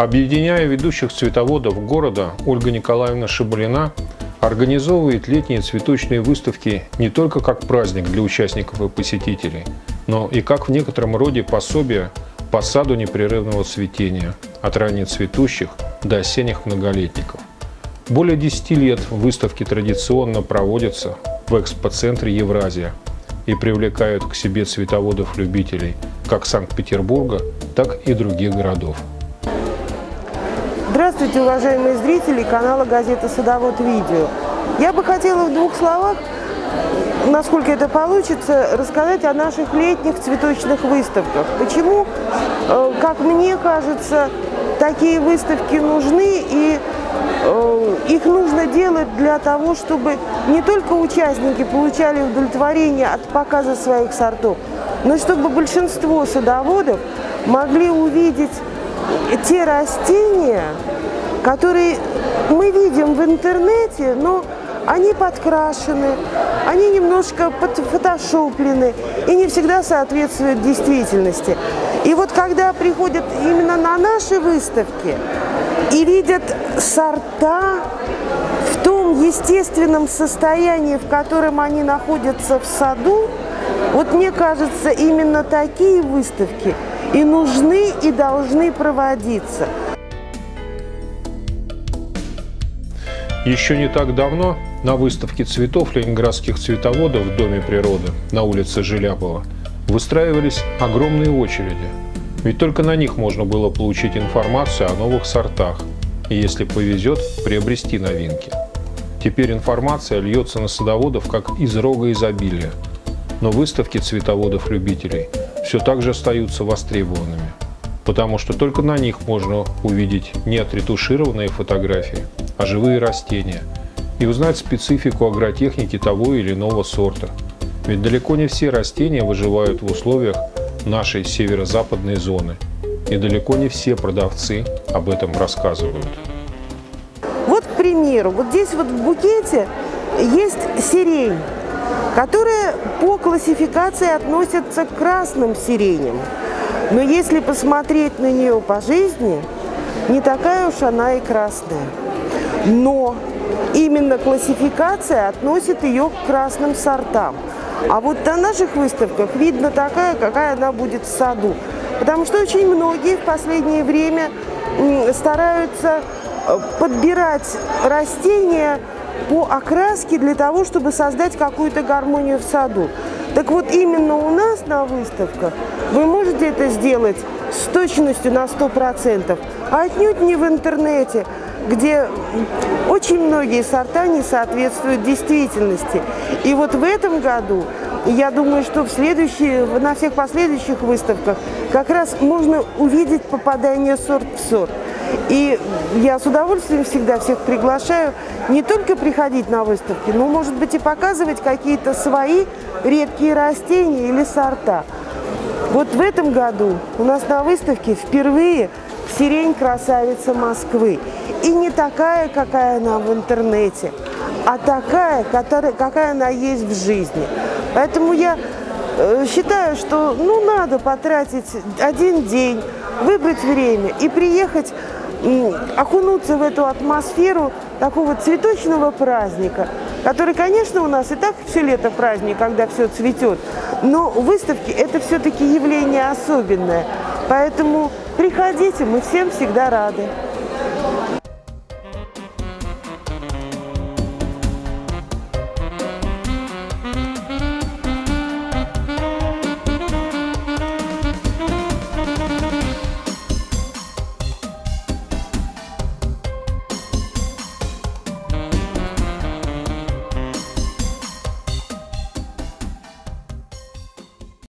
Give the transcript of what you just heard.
Объединяя ведущих цветоводов города, Ольга Николаевна Шабалина организовывает летние цветочные выставки не только как праздник для участников и посетителей, но и как в некотором роде пособие по саду непрерывного цветения от раннецветущих до осенних многолетников. Более 10 лет выставки традиционно проводятся в экспоцентре «Евразия» и привлекают к себе цветоводов-любителей как Санкт-Петербурга, так и других городов. Здравствуйте, уважаемые зрители канала газеты «Садовод Видео». Я бы хотела в двух словах, насколько это получится, рассказать о наших летних цветочных выставках. Почему, как мне кажется, такие выставки нужны, и их нужно делать для того, чтобы не только участники получали удовлетворение от показа своих сортов, но чтобы большинство садоводов могли увидеть те растения, которые мы видим в интернете, но они подкрашены, они немножко подфотошоплены и не всегда соответствуют действительности. И вот когда приходят именно на наши выставки и видят сорта в том естественном состоянии, в котором они находятся в саду, вот мне кажется, именно такие выставки и нужны, и должны проводиться. Еще не так давно на выставке цветов ленинградских цветоводов в Доме природы на улице Желябова выстраивались огромные очереди. Ведь только на них можно было получить информацию о новых сортах и, если повезет, приобрести новинки. Теперь информация льется на садоводов как из рога изобилия. Но выставки цветоводов-любителей все так же остаются востребованными, потому что только на них можно увидеть не отретушированные фотографии, а живые растения и узнать специфику агротехники того или иного сорта. Ведь далеко не все растения выживают в условиях нашей северо-западной зоны, и далеко не все продавцы об этом рассказывают. Вот, к примеру, вот здесь вот в букете есть сирень, которая по классификации относится к красным сиреням. Но если посмотреть на нее по жизни, не такая уж она и красная. Но именно классификация относит ее к красным сортам. А вот на наших выставках видно такая, какая она будет в саду. Потому что очень многие в последнее время стараются подбирать растения по окраске для того, чтобы создать какую-то гармонию в саду. Так вот, именно у нас на выставках вы можете это сделать с точностью на 100%, а отнюдь не в интернете, где очень многие сорта не соответствуют действительности. И вот в этом году, я думаю, что на всех последующих выставках как раз можно увидеть попадание сорт в сорт. И я с удовольствием всегда всех приглашаю не только приходить на выставки, но, может быть, и показывать какие-то свои редкие растения или сорта. Вот в этом году у нас на выставке впервые сирень красавица Москвы. И не такая, какая она в интернете, а такая, какая она есть в жизни. Поэтому я считаю, что надо потратить один день, выбрать время и приехать, окунуться в эту атмосферу такого цветочного праздника, который, конечно, у нас и так все лето праздник, когда все цветет, но выставки – это все-таки явление особенное. Поэтому приходите, мы всем всегда рады.